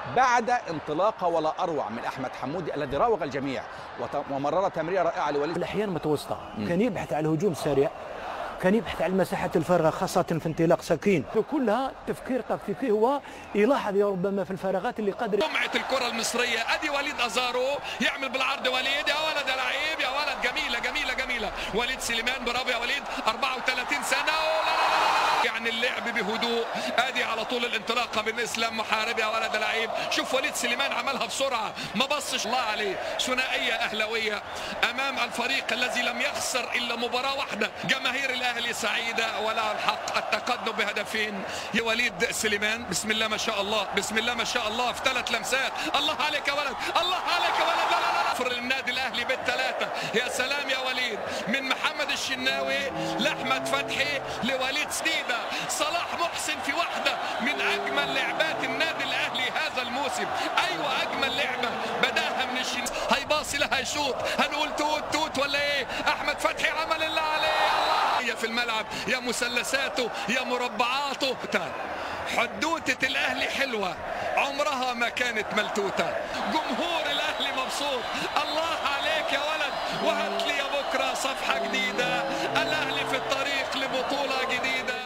بعد انطلاقه ولا اروع من احمد حمودي الذي راوغ الجميع ومرر تمريره رائعه لوليد. الاحيان متوسطه، كان يبحث على الهجوم السريع، كان يبحث عن المساحات الفارغه خاصه في انطلاق سكين، كلها تفكير تكتيكي. هو يلاحظ ربما في الفراغات اللي قادر. سمعة الكره المصريه، ادي وليد ازارو يعمل بالعرض، وليد يا ولد يا لعيب يا ولد، جميله جميله جميله. وليد سليمان برافو يا وليد، 34 سنه. يعني اللعب بهدوء، ادي على طول الانطلاقه من اسلام محارب يا ولد يا لعيب. شوف وليد سليمان عملها بسرعه، ما بصش الله عليه. ثنائيه اهلاويه امام الفريق الذي لم يخسر الا مباراه واحده. جماهير الاهلي سعيده ولها الحق التقدم بهدفين. يا وليد سليمان بسم الله ما شاء الله، بسم الله ما شاء الله، في 3 لمسات. الله عليك يا ولد، الله عليك يا ولد. لا لا لا، فر النادي الاهلي بالثلاثه. يا سلام يا وليد، من محمد الشناوي لاحمد فتحي لوليد سديده. صلاح محسن في واحده من اجمل لعبات النادي الاهلي هذا الموسم. ايوه اجمل لعبه بداها من الشناوي، هيباصي لها يشوط، هنقول توت توت ولا ايه؟ احمد فتحي عمل اللي عليه. الله في الملعب، يا مثلثاته يا مربعاته. حدوته الاهلي حلوه، عمرها ما كانت ملتوته. جمهور الاهلي مبسوط. الله عليك يا ولد، وهات لي يا بكره صفحه جديده. الاهلي في الطريق لبطوله جديده.